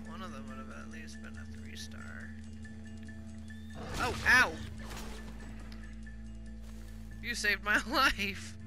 thought one of them would have at least been a 3-star. Oh, ow! You saved my life!